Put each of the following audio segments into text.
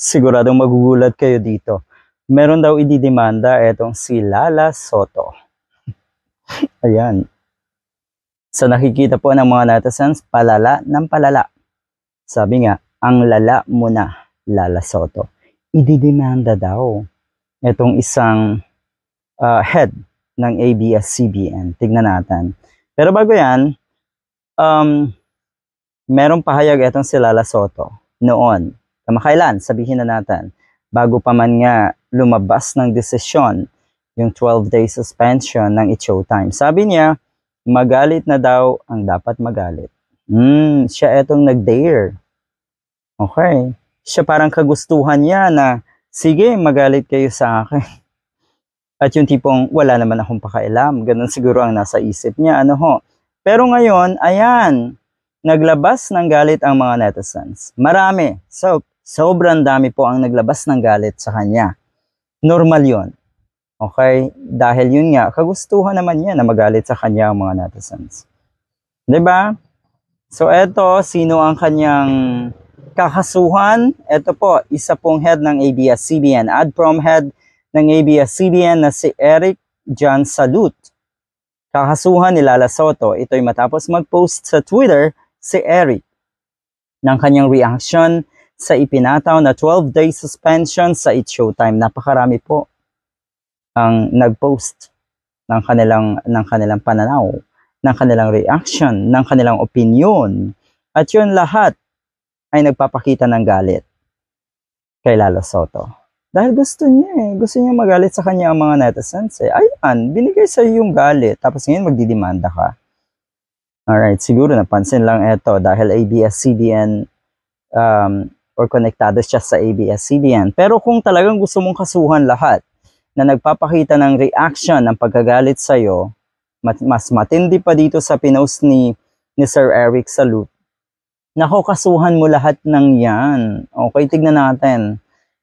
Siguradong magugulat kayo dito. Meron daw ididemanda etong si Lala Soto. Ayan. Sa nakikita po ng mga netizens, palala ng palala. Sabi nga, ang lala mo na, Lala Soto. Ididemanda daw etong isang head ng ABS-CBN. Tignan natin. Pero bago yan, merong pahayag etong si Lala Soto noon. Kamakailan, sabihin na natin, bago pa man nga lumabas ng desisyon yung 12-day suspension ng It's Showtime. Sabi niya, magalit na daw ang dapat magalit. Siya etong nag-dare. Okay. Siya parang kagustuhan niya na, sige, magalit kayo sa akin. At yung tipong, wala naman akong pakailam. Ganun siguro ang nasa isip niya. Pero ngayon, ayan, naglabas ng galit ang mga netizens. Marami. Sobrang dami po ang naglabas ng galit sa kanya. Normal yun. Okay? Dahil yun nga, kagustuhan naman niya na magalit sa kanya ang mga netizens. Diba? So eto, sino ang kanyang kakasuhan? Eto po, isa pong head ng ABS-CBN. AdProm head ng ABS-CBN na si Eric John Salute. Kakasuhan ni Lala Soto. Ito'y matapos mag-post sa Twitter si Eric ng kanyang reaction sa ipinataw na 12-day suspension sa It's Showtime. Napakarami po ang nag-post ng kanilang pananaw, ng kanilang reaction, ng kanilang opinion. At yun lahat ay nagpapakita ng galit kay Lala Soto. Dahil gusto niya magalit sa kanya ang mga netizens. Ayan, binigay sa iyo yung galit, tapos ngayon magdidemanda ka. Alright, siguro napansin lang ito dahil ABS-CBN or konektado siya sa ABS-CBN. Pero kung talagang gusto mong kasuhan lahat na nagpapakita ng reaction ng pagkagalit sa'yo, mas matindi pa dito sa pinost ni Sir Eric Salute. Nako, kasuhan mo lahat ng yan. Okay, tignan natin.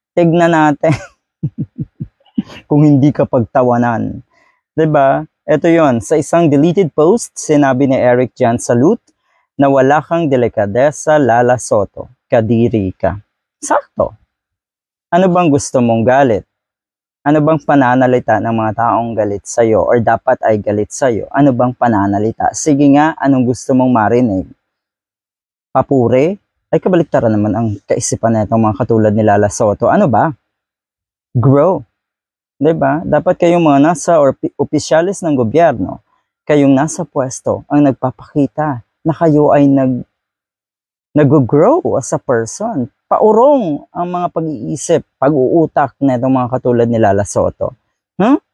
Kung hindi ka pagtawanan. Diba? Ito yon, sa isang deleted post, sinabi ni Eric John Salute na wala kang delikadesa, Lala Soto. Kadiri ka. Sakto. Ano bang gusto mong galit? Ano bang pananalita ng mga taong galit sa'yo or dapat ay galit sa'yo? Ano bang pananalita? Sige nga, anong gusto mong marinig? Papure? Ay kabaliktaran naman ang kaisipan na itong mga katulad ni Lala Soto. Ano ba? Grow. Diba? Dapat kayong mga nasa or opisyalis ng gobyerno, kayong nasa pwesto, ang nagpapakita na kayo ay nag-grow as a person. Paurong ang mga pag-iisip, pag-uutak na itong mga katulad ni Lala Soto.